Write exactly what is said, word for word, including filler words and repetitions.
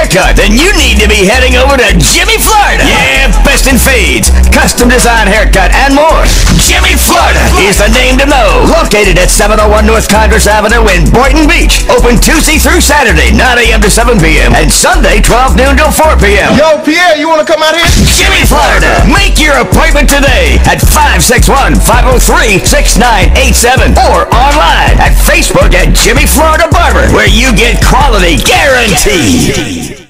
haircut, then you need to be heading over to Jimmy Florida. Yeah, best in fades, custom design haircut, and more. Jimmy Florida is the name to know. Located at seven oh one North Congress Avenue in Boynton Beach. Open Tuesday through Saturday, nine a m to seven p m and Sunday, twelve noon till four p m Yo, Pierre, you want to come out here? Jimmy Florida. Make your appointment today at five six one, five oh three, six nine eight seven or online at Facebook at Jimmy Florida Barber, where you get quality guaranteed.